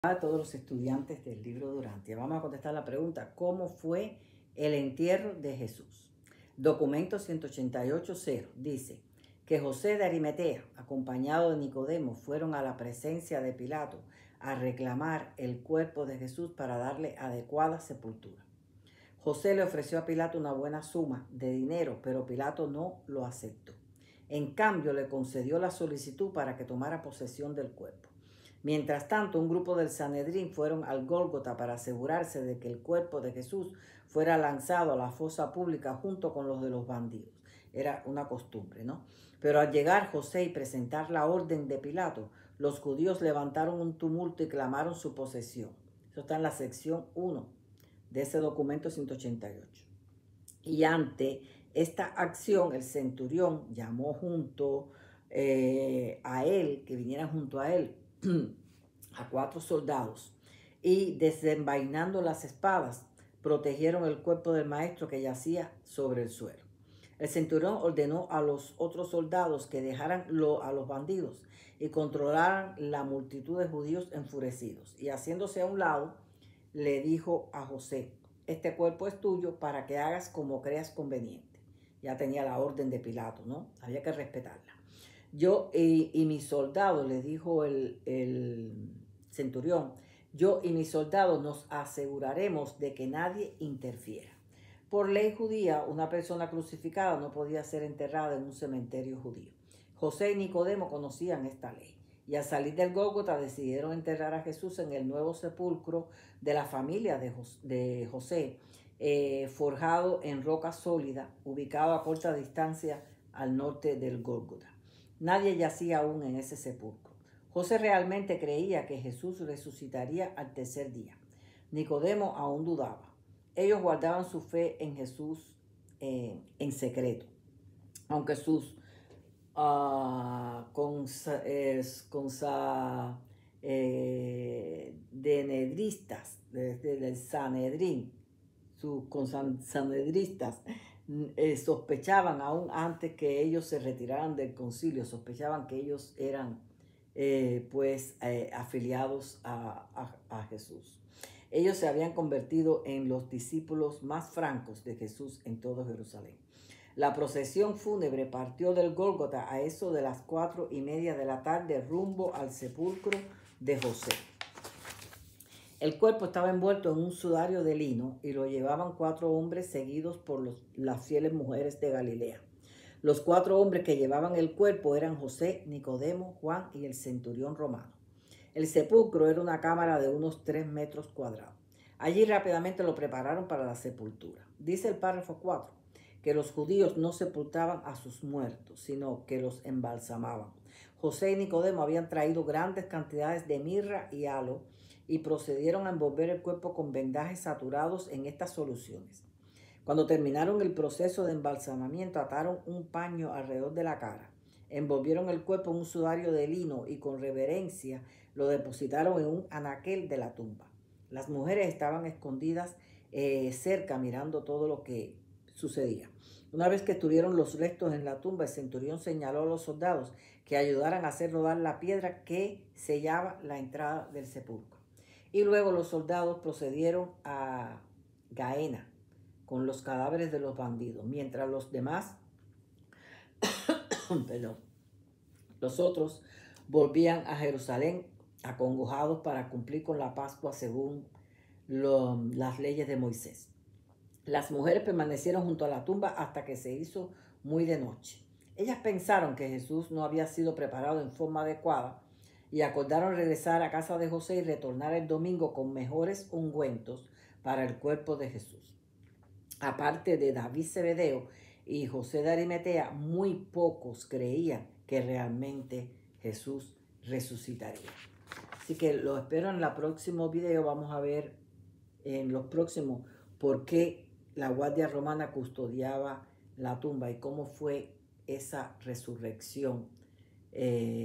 A todos los estudiantes del libro Durantia. Vamos a contestar la pregunta: ¿cómo fue el entierro de Jesús? Documento 188.0 dice que José de Arimatea, acompañado de Nicodemo, fueron a la presencia de Pilato a reclamar el cuerpo de Jesús para darle adecuada sepultura. José le ofreció a Pilato una buena suma de dinero, pero Pilato no lo aceptó. En cambio, le concedió la solicitud para que tomara posesión del cuerpo. Mientras tanto, un grupo del Sanedrín fueron al Gólgota para asegurarse de que el cuerpo de Jesús fuera lanzado a la fosa pública junto con los de los bandidos. Era una costumbre, ¿no? Pero al llegar José y presentar la orden de Pilato, los judíos levantaron un tumulto y clamaron su posesión. Eso está en la sección 1 de ese documento 188. Y ante esta acción, el centurión llamó a él, que vinieran junto a él, a 4 soldados, y desenvainando las espadas, protegieron el cuerpo del maestro que yacía sobre el suelo. El centurión ordenó a los otros soldados que dejaran a los bandidos y controlaran la multitud de judíos enfurecidos. Y haciéndose a un lado, le dijo a José: este cuerpo es tuyo para que hagas como creas conveniente. Ya tenía la orden de Pilato, ¿no? Había que respetarla. Yo y mis soldados, le dijo el centurión, yo y mis soldados nos aseguraremos de que nadie interfiera. Por ley judía, una persona crucificada no podía ser enterrada en un cementerio judío. José y Nicodemo conocían esta ley, y al salir del Gólgota decidieron enterrar a Jesús en el nuevo sepulcro de la familia de José, forjado en roca sólida, ubicado a corta distancia al norte del Gólgota. Nadie yacía aún en ese sepulcro. José realmente creía que Jesús resucitaría al tercer día. Nicodemo aún dudaba. Ellos guardaban su fe en Jesús en secreto, aunque sus denedristas desde el Sanedrín, sus sanedristas sospechaban aún antes que ellos se retiraran del concilio, sospechaban que ellos eran afiliados a Jesús. Ellos se habían convertido en los discípulos más francos de Jesús en todo Jerusalén. La procesión fúnebre partió del Gólgota a eso de las 4:30 de la tarde rumbo al sepulcro de José. El cuerpo estaba envuelto en un sudario de lino y lo llevaban 4 hombres seguidos por las fieles mujeres de Galilea. Los 4 hombres que llevaban el cuerpo eran José, Nicodemo, Juan y el centurión romano. El sepulcro era una cámara de unos 3 metros cuadrados. Allí rápidamente lo prepararon para la sepultura. Dice el párrafo 4 que los judíos no sepultaban a sus muertos, sino que los embalsamaban. José y Nicodemo habían traído grandes cantidades de mirra y aloe y procedieron a envolver el cuerpo con vendajes saturados en estas soluciones. Cuando terminaron el proceso de embalsamamiento, ataron un paño alrededor de la cara, envolvieron el cuerpo en un sudario de lino y con reverencia lo depositaron en un anaquel de la tumba. Las mujeres estaban escondidas cerca mirando todo lo que sucedía. Una vez que estuvieron los restos en la tumba, el centurión señaló a los soldados que ayudaran a hacer rodar la piedra que sellaba la entrada del sepulcro. Y luego los soldados procedieron a Gaena con los cadáveres de los bandidos, mientras los demás, los otros volvían a Jerusalén acongojados para cumplir con la Pascua según las leyes de Moisés. Las mujeres permanecieron junto a la tumba hasta que se hizo muy de noche. Ellas pensaron que Jesús no había sido preparado en forma adecuada y acordaron regresar a casa de José y retornar el domingo con mejores ungüentos para el cuerpo de Jesús. Aparte de David Zebedeo y José de Arimatea, muy pocos creían que realmente Jesús resucitaría. Así que lo espero en el próximo video. Vamos a ver en los próximos por qué la guardia romana custodiaba la tumba y cómo fue esa resurrección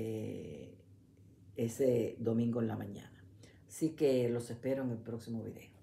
ese domingo en la mañana. Así que los espero en el próximo video.